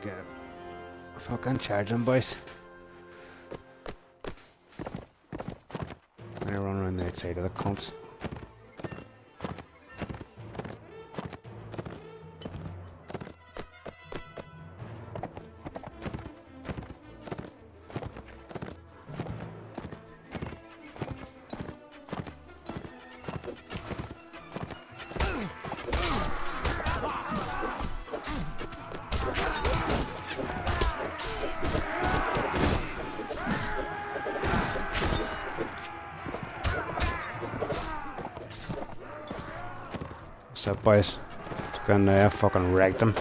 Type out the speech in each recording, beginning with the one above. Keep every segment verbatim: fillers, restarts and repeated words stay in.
get fucking charging, boys. I'm gonna run around the outside of the cunts. What's up, boys? Just going there, fucking wrecked him.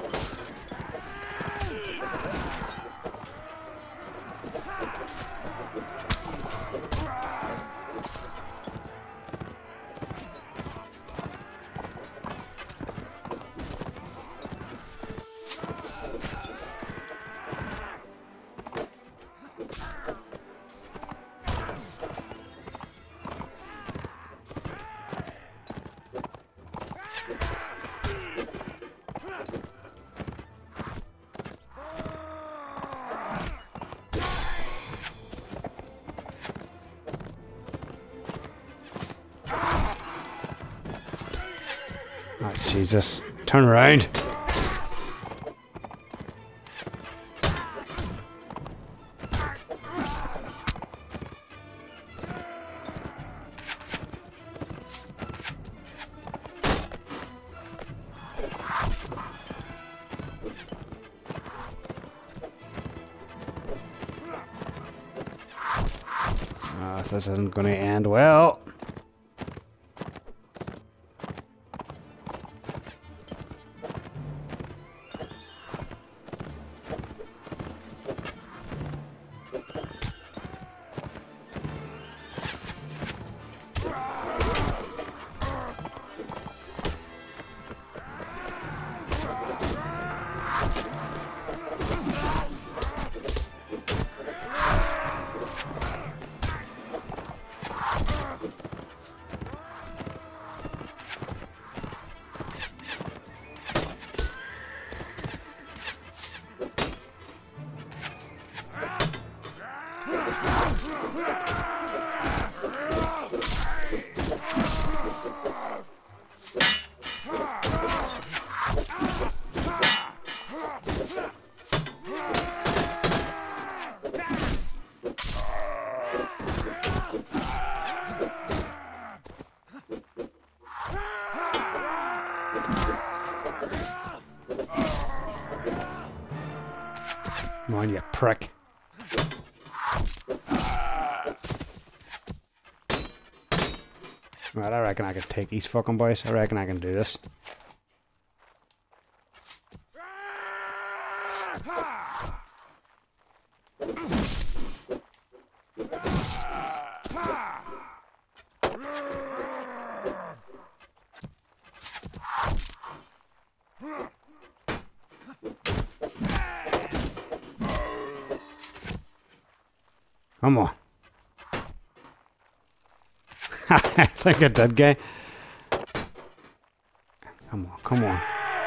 Oh, Jesus. Turn around. Oh, this isn't going to end well. Come on, you prick. Right, I reckon I can take these fucking boys. I reckon I can do this. Come on. I think I did, guy. Come on, come on.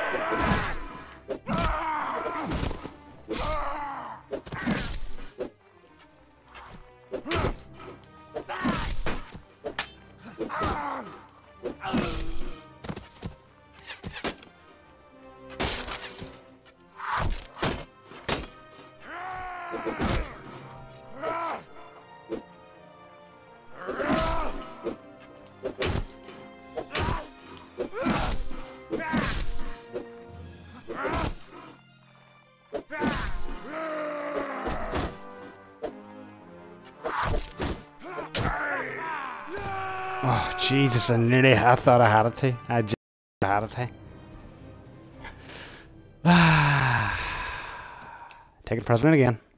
Oh, Jesus, I nearly I thought I had it to. I just had it to. Taking president again.